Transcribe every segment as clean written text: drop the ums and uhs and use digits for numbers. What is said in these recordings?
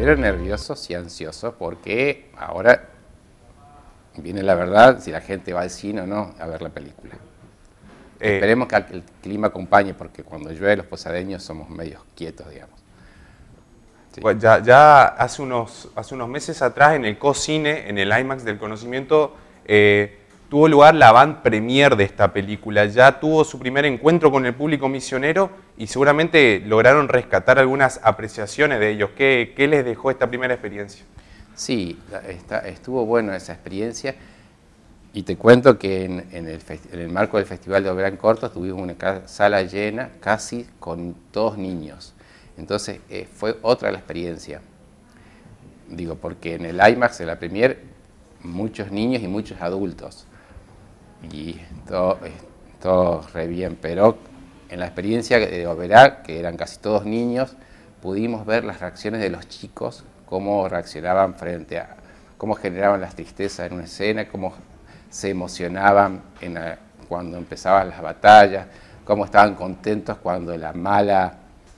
pero nerviosos y ansiosos porque ahora viene la verdad si la gente va al cine o no a ver la película. Esperemos que el clima acompañe, porque cuando llueve los posadeños somos medios quietos, digamos. Sí. Pues ya hace unos meses atrás en el CoCine, en el IMAX del Conocimiento, tuvo lugar la avant premiere de esta película. Ya tuvo su primer encuentro con el público misionero y seguramente lograron rescatar algunas apreciaciones de ellos. ¿Qué les dejó esta primera experiencia? Sí, estuvo bueno esa experiencia. Y te cuento que en el marco del Festival de Obra en Cortos tuvimos una sala llena, casi con todos niños. Entonces fue otra la experiencia. Digo, porque en el IMAX, en la premier, muchos niños y muchos adultos. Y todo re bien, pero en la experiencia de Oberá, que eran casi todos niños, pudimos ver las reacciones de los chicos, cómo reaccionaban frente a, cómo generaban las tristezas en una escena, cómo se emocionaban cuando empezaban las batallas, cómo estaban contentos cuando la mala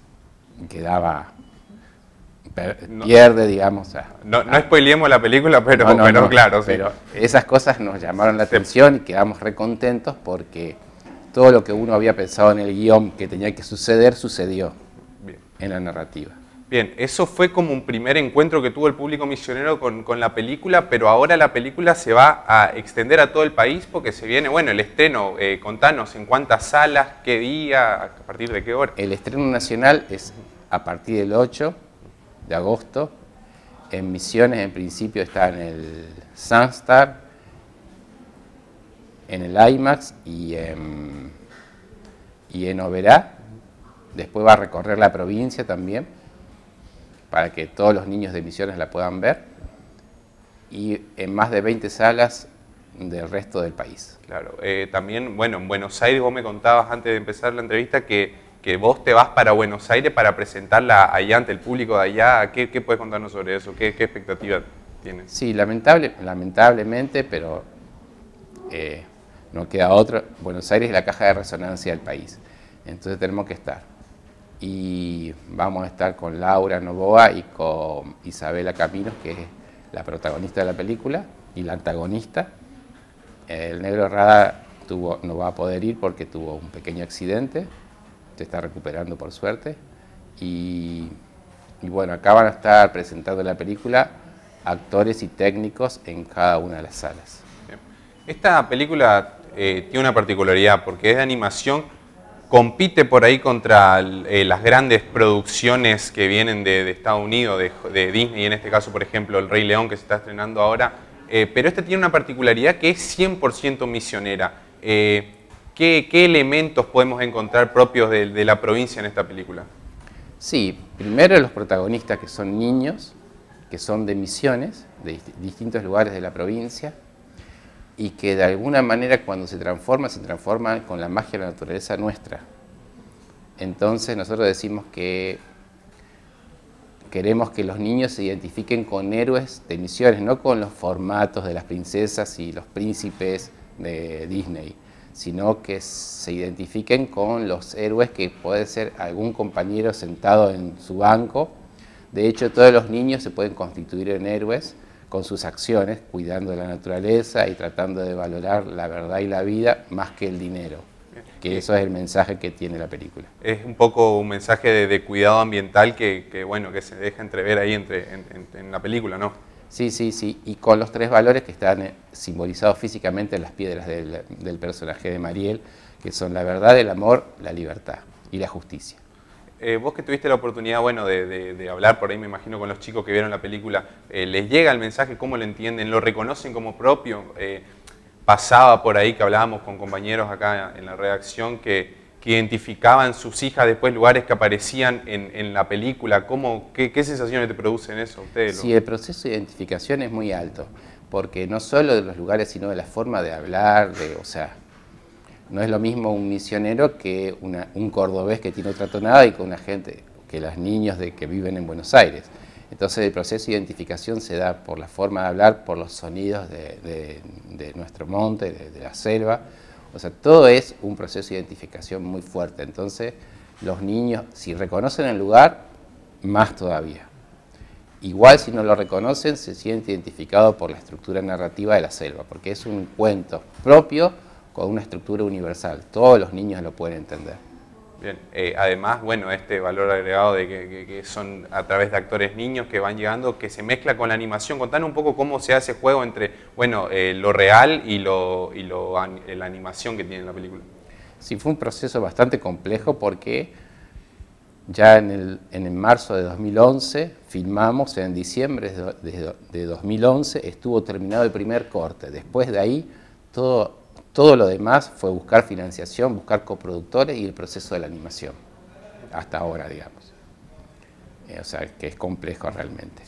pierde, digamos. No spoileemos la película, pero claro. Pero esas cosas nos llamaron la atención y quedamos re contentos porque todo lo que uno había pensado en el guión que tenía que suceder, sucedió en la narrativa. Bien, eso fue como un primer encuentro que tuvo el público misionero con la película, pero ahora la película se va a extender a todo el país porque se viene, bueno, el estreno. Contanos, ¿en cuántas salas, qué día, a partir de qué hora? El estreno nacional es a partir del 8 de agosto. En Misiones, en principio, está en el Sunstar, en el IMAX y en Oberá. Después va a recorrer la provincia también, para que todos los niños de Misiones la puedan ver, y en más de 20 salas del resto del país. Claro, también, bueno, en Buenos Aires vos me contabas antes de empezar la entrevista que vos te vas para Buenos Aires para presentarla allá ante el público de allá. ¿Qué puedes contarnos sobre eso? ¿Qué expectativa tienes? Sí, lamentablemente, pero no queda otro. Buenos Aires es la caja de resonancia del país, entonces tenemos que estar. Y vamos a estar con Laura Novoa y con Isabela Caminos, que es la protagonista de la película y la antagonista. El Negro Rada no va a poder ir porque tuvo un pequeño accidente, se está recuperando por suerte. Y bueno, acá van a estar presentando la película actores y técnicos en cada una de las salas. Esta película tiene una particularidad porque es de animación. Compite por ahí contra las grandes producciones que vienen de Estados Unidos, de Disney, en este caso, por ejemplo, El Rey León, que se está estrenando ahora. Pero esta tiene una particularidad que es 100% misionera. ¿Qué elementos podemos encontrar propios de la provincia en esta película? Sí, primero los protagonistas, que son niños, que son de Misiones, de distintos lugares de la provincia, y que de alguna manera cuando se transforman con la magia de la naturaleza nuestra. Entonces nosotros decimos que queremos que los niños se identifiquen con héroes de Misiones, no con los formatos de las princesas y los príncipes de Disney, sino que se identifiquen con los héroes que puede ser algún compañero sentado en su banco. De hecho, todos los niños se pueden constituir en héroes con sus acciones, cuidando de la naturaleza y tratando de valorar la verdad y la vida más que el dinero. Que eso es el mensaje que tiene la película. Es un poco un mensaje de cuidado ambiental que se deja entrever ahí en la película, ¿no? Sí, y con los 3 valores que están simbolizados físicamente en las piedras del personaje de Mariel, que son la verdad, el amor, la libertad y la justicia. Vos que tuviste la oportunidad, bueno, de hablar por ahí, me imagino, con los chicos que vieron la película, ¿les llega el mensaje? ¿Cómo lo entienden? ¿Lo reconocen como propio? Pasaba por ahí que hablábamos con compañeros acá en la redacción que identificaban sus hijas después lugares que aparecían en la película. ¿Qué sensaciones te producen eso? ¿Ustedes Sí, el proceso de identificación es muy alto, porque no solo de los lugares, sino de la forma de hablar, no es lo mismo un misionero que un cordobés que tiene otra tonada y con una gente, que los niños que viven en Buenos Aires. Entonces el proceso de identificación se da por la forma de hablar, por los sonidos de nuestro monte, de la selva. O sea, todo es un proceso de identificación muy fuerte. Entonces los niños, si reconocen el lugar, más todavía. igual si no lo reconocen, se sienten identificados por la estructura narrativa de la selva, porque es un cuento propio con una estructura universal. Todos los niños lo pueden entender. Bien, además, bueno, este valor agregado de que son a través de actores niños que van llegando, que se mezcla con la animación. Contanos un poco cómo se hace juego entre, bueno, lo real y la animación que tiene la película. Sí, fue un proceso bastante complejo porque ya en marzo de 2011 filmamos, en diciembre de 2011 estuvo terminado el primer corte. Después de ahí, todo lo demás fue buscar financiación, buscar coproductores y el proceso de la animación, hasta ahora, digamos. O sea, que es complejo realmente.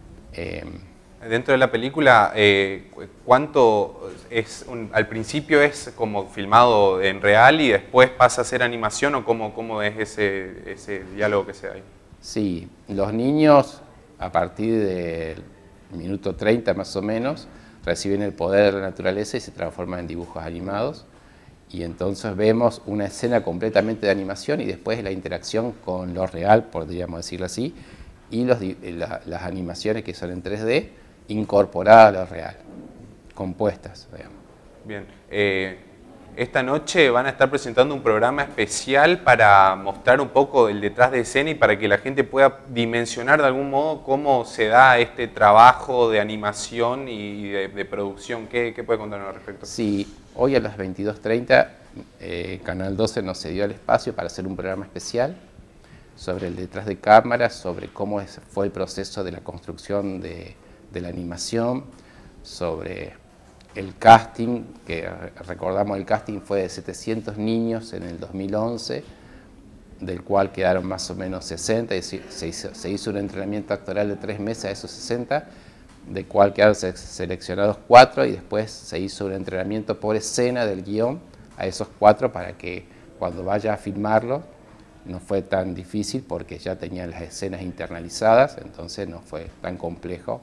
Dentro de la película, ¿cuánto es al principio es como filmado en real y después pasa a ser animación o cómo es ese diálogo que se da ahí? Sí, los niños a partir del minuto 30 más o menos reciben el poder de la naturaleza y se transforman en dibujos animados, y entonces vemos una escena completamente de animación y después la interacción con lo real, podríamos decirlo así, y las animaciones que son en 3D incorporadas a lo real, compuestas, digamos. Bien, esta noche van a estar presentando un programa especial para mostrar un poco el detrás de escena y para que la gente pueda dimensionar de algún modo cómo se da este trabajo de animación y de producción. ¿Qué puede contarnos al respecto? Sí, hoy a las 22:30 Canal 12 nos cedió el espacio para hacer un programa especial sobre el detrás de cámara, sobre cómo fue el proceso de la construcción de la animación, sobre el casting, que recordamos el casting fue de 700 niños en el 2011, del cual quedaron más o menos 60, es decir, se hizo un entrenamiento actoral de 3 meses a esos 60, del cual quedaron seleccionados 4 y después se hizo un entrenamiento por escena del guión a esos 4 para que cuando vaya a filmarlo no fue tan difícil porque ya tenían las escenas internalizadas, entonces no fue tan complejo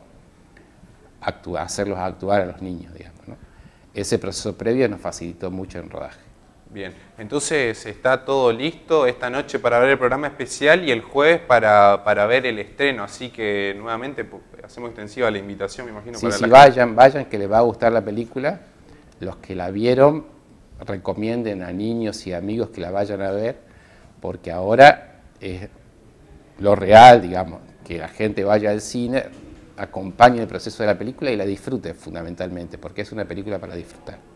hacerlos actuar a los niños, digamos, ¿no? Ese proceso previo nos facilitó mucho en rodaje. Bien, entonces está todo listo esta noche para ver el programa especial y el jueves para ver el estreno, así que nuevamente hacemos extensiva la invitación, me imagino. Sí, para sí, la vayan, que les va a gustar la película. Los que la vieron, recomienden a niños y amigos que la vayan a ver, porque ahora es lo real, digamos, que la gente vaya al cine, acompañe el proceso de la película y la disfrute fundamentalmente, porque es una película para disfrutar.